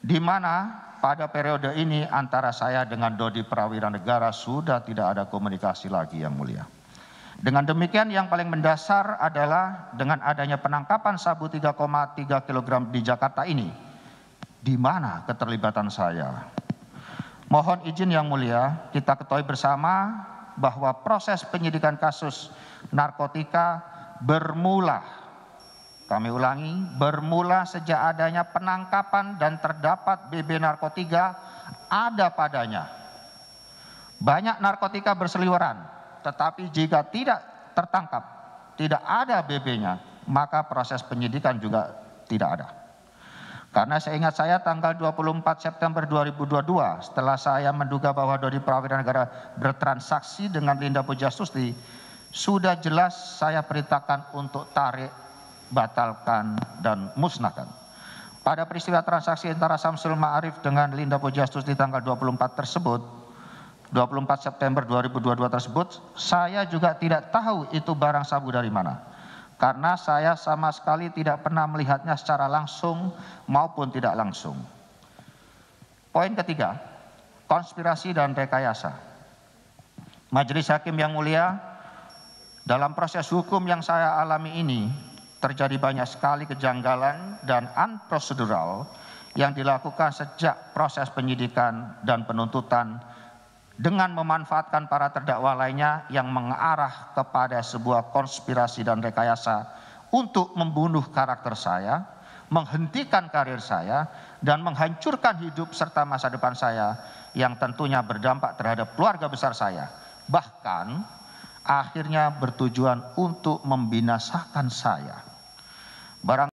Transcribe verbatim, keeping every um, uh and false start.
di mana pada periode ini antara saya dengan Dodi Prawira Negara sudah tidak ada komunikasi lagi, Yang Mulia. Dengan demikian yang paling mendasar adalah dengan adanya penangkapan sabu tiga koma tiga kilogram di Jakarta ini, di mana keterlibatan saya. Mohon izin Yang Mulia, kita ketahui bersama bahwa proses penyidikan kasus narkotika bermula, kami ulangi, bermula sejak adanya penangkapan dan terdapat B B narkotika ada padanya. Banyak narkotika berseliweran, tetapi jika tidak tertangkap, tidak ada B B-nya, maka proses penyidikan juga tidak ada. Karena seingat saya tanggal dua puluh empat September dua ribu dua puluh dua, setelah saya menduga bahwa Dodi Prawira Negara bertransaksi dengan Linda Pujastuti, sudah jelas saya perintahkan untuk tarik, batalkan, dan musnahkan. Pada peristiwa transaksi antara Samsul Ma'arif dengan Linda Pujastuti tanggal dua puluh empat tersebut, dua puluh empat September dua ribu dua puluh dua tersebut, saya juga tidak tahu itu barang sabu dari mana. Karena saya sama sekali tidak pernah melihatnya secara langsung maupun tidak langsung. Poin ketiga, konspirasi dan rekayasa. Majelis Hakim yang mulia, dalam proses hukum yang saya alami ini, terjadi banyak sekali kejanggalan dan unprocedural yang dilakukan sejak proses penyidikan dan penuntutan dengan memanfaatkan para terdakwa lainnya yang mengarah kepada sebuah konspirasi dan rekayasa untuk membunuh karakter saya, menghentikan karir saya, dan menghancurkan hidup serta masa depan saya yang tentunya berdampak terhadap keluarga besar saya. Bahkan akhirnya bertujuan untuk membinasakan saya. Barang